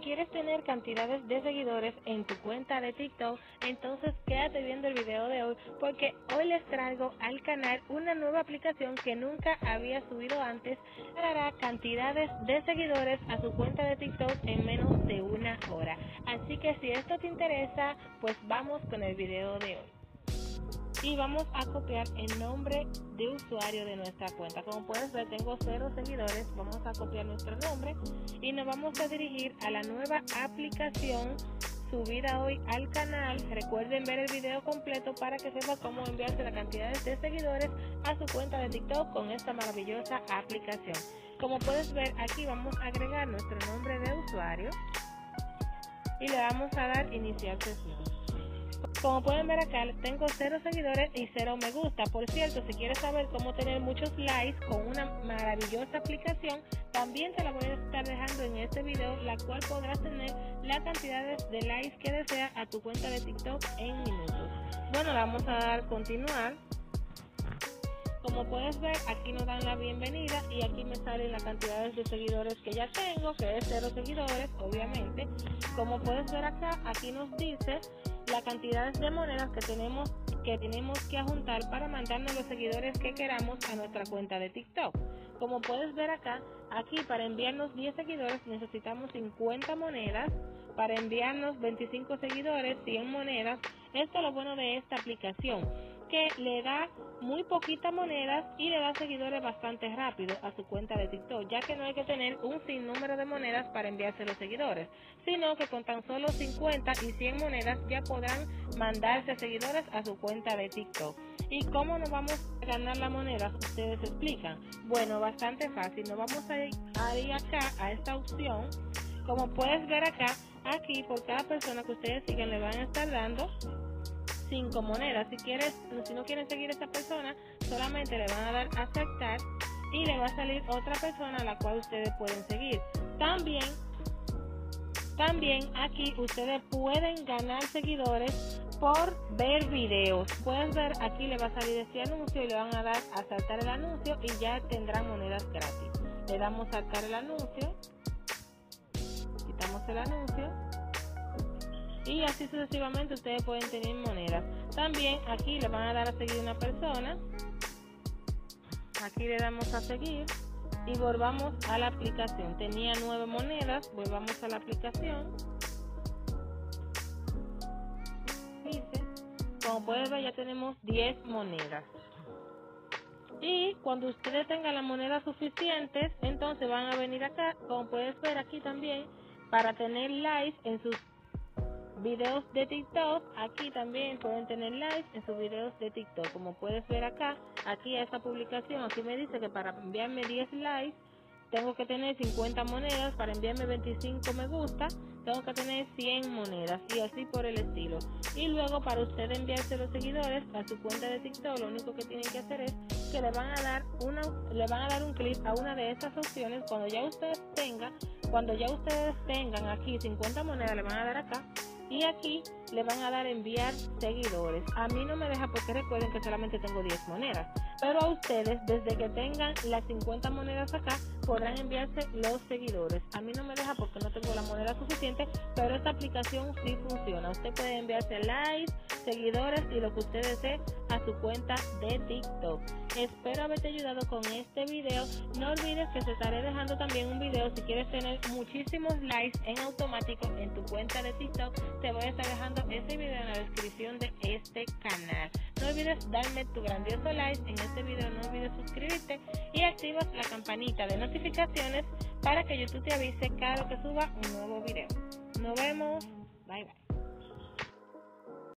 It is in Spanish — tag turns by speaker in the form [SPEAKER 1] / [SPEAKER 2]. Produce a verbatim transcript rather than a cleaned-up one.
[SPEAKER 1] quieres tener cantidades de seguidores en tu cuenta de TikTok, entonces quédate viendo el video de hoy, porque hoy les traigo al canal una nueva aplicación que nunca había subido antes, que dará cantidades de seguidores a su cuenta de TikTok en menos de una hora. Así que si esto te interesa, pues vamos con el video de hoy. Y vamos a copiar el nombre de usuario de nuestra cuenta. Como puedes ver, tengo cero seguidores. Vamos a copiar nuestro nombre y nos vamos a dirigir a la nueva aplicación subida hoy al canal. Recuerden ver el video completo para que sepan cómo enviarse la cantidad de seguidores a su cuenta de TikTok con esta maravillosa aplicación. Como puedes ver, aquí vamos a agregar nuestro nombre de usuario y le vamos a dar iniciar sesión. Como pueden ver acá, tengo cero seguidores y cero me gusta. Por cierto, si quieres saber cómo tener muchos likes con una maravillosa aplicación, también te la voy a estar dejando en este video, la cual podrás tener la cantidad de likes que deseas a tu cuenta de TikTok en minutos. Bueno, le vamos a dar continuar. Como puedes ver, aquí nos dan la bienvenida y aquí me salen las cantidades de seguidores que ya tengo, que es cero seguidores, obviamente. Como puedes ver acá, aquí nos dice la cantidad de monedas que tenemos que tenemos que juntar para mandarnos los seguidores que queramos a nuestra cuenta de TikTok. Como puedes ver acá, aquí para enviarnos diez seguidores necesitamos cincuenta monedas, para enviarnos veinticinco seguidores, cien monedas. Esto es lo bueno de esta aplicación, que le da muy poquitas monedas y le da seguidores bastante rápido a su cuenta de TikTok, ya que no hay que tener un sinnúmero de monedas para enviarse los seguidores, sino que con tan solo cincuenta y cien monedas ya podrán mandarse seguidores a su cuenta de TikTok. ¿Y cómo nos vamos a ganar la moneda? Ustedes explican. Bueno, bastante fácil. Nos vamos a ir, a ir acá a esta opción. Como puedes ver acá, aquí por cada persona que ustedes sigan le van a estar dando cinco monedas. Si quieres, si no quieren seguir a esta persona, solamente le van a dar a aceptar y le va a salir otra persona a la cual ustedes pueden seguir. También, también aquí ustedes pueden ganar seguidores por ver videos. Puedes ver, aquí le va a salir este anuncio y le van a dar a saltar el anuncio y ya tendrán monedas gratis. Le damos a saltar el anuncio, quitamos el anuncio y así sucesivamente ustedes pueden tener monedas. También aquí le van a dar a seguir una persona, aquí le damos a seguir y volvamos a la aplicación. Tenía nueve monedas, volvamos a la aplicación. Dice, como pueden ver, ya tenemos diez monedas. Y cuando ustedes tengan las monedas suficientes, entonces van a venir acá, como puedes ver aquí también, para tener likes en sus videos de TikTok. Aquí también pueden tener likes en sus videos de TikTok. Como puedes ver acá, aquí a esta publicación, aquí me dice que para enviarme diez likes tengo que tener cincuenta monedas, para enviarme veinticinco me gusta tengo que tener cien monedas y así por el estilo. Y luego para usted enviarse los seguidores a su cuenta de TikTok, lo único que tienen que hacer es que le van a dar una le van a dar un clic a una de estas opciones. Cuando ya ustedes tengan cuando ya ustedes tengan aquí cincuenta monedas, le van a dar acá y aquí le van a dar enviar seguidores. A mí no me deja porque recuerden que solamente tengo diez monedas, pero a ustedes desde que tengan las cincuenta monedas acá podrán enviarse los seguidores. A mí no me deja porque no tengo la moneda suficiente, pero esta aplicación sí funciona. Usted puede enviarse likes, seguidores y lo que usted desee a su cuenta de TikTok. Espero haberte ayudado con este video. No olvides que te estaré dejando también un video si quieres tener muchísimos likes en automático en tu cuenta de TikTok. Te voy a estar dejando ese video en la descripción de este canal. No olvides darme tu grandioso like en este video, no olvides suscribirte y activas la campanita de notificaciones para que YouTube te avise cada vez que suba un nuevo video. Nos vemos, bye bye.